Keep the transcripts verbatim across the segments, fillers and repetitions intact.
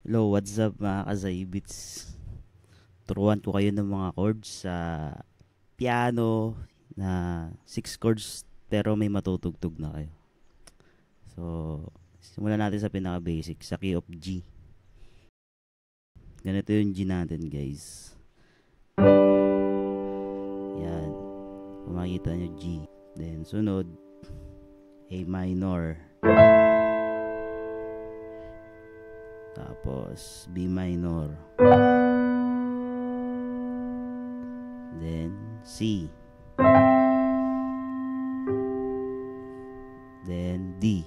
Hello, what's up mga kazaibits? Turuan ko kayo ng mga chords sa piano na six chords pero may matutugtog na kayo. So, simulan natin sa pinaka-basic, sa key of G. Ganito yung G natin, guys. Yan. Kung makikita nyo, G. Then, sunod, A minor. Tapos, B minor. Then, C. Then, D.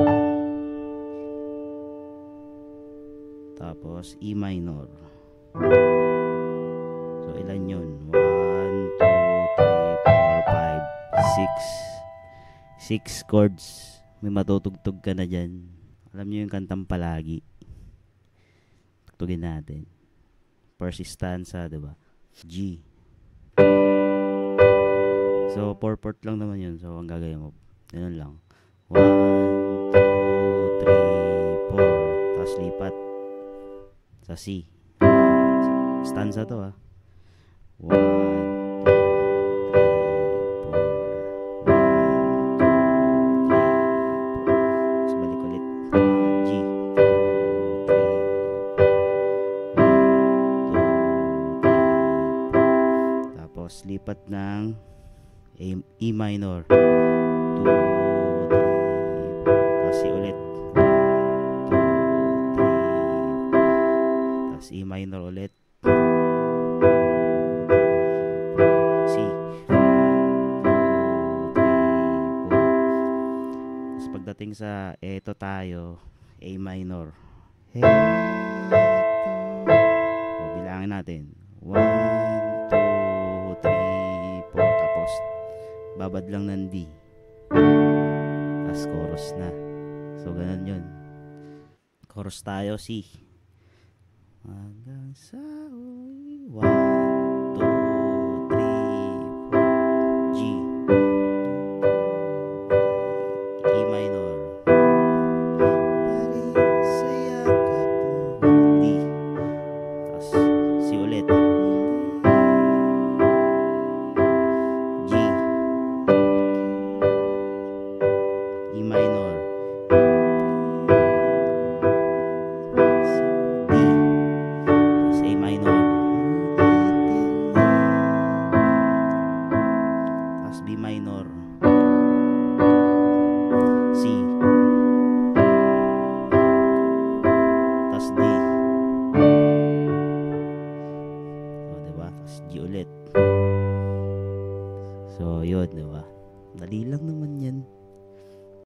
Tapos, E minor. So, ilan yun? one, two, three, four, five, six. six chords. May matutugtog ka na dyan. Alam nyo yung kantang Palagi. Tugtugin natin. First stanza, diba? G. So, four four lang naman yun. So, ang gagawin mo, ganun lang. one, two, three, four. Tapos lipat sa C. Stanza to, ha. one, two, three, four. Tapos balik ulit. G. Tapos lipat ng A, E minor. two, three, kasi ulit. two, three, tapos E minor ulit. C. two, three, four. Tapos pagdating sa eto tayo, A minor. Eto. O, bilangin natin. one, two, three, four. Tapos babad lang ng D. Tapos chorus na. So, ganun yun. Chorus tayo, C. Hanggang sa uli. one, two, three, four. G. E minor. Pari sa yakap mo. D. Tapos C ulit. G. E minor. D. Tapos A minor. Tapos B minor. C. Tapos D. O, diba? Tapos G ulit. So, yun, diba? Dali lang naman yan.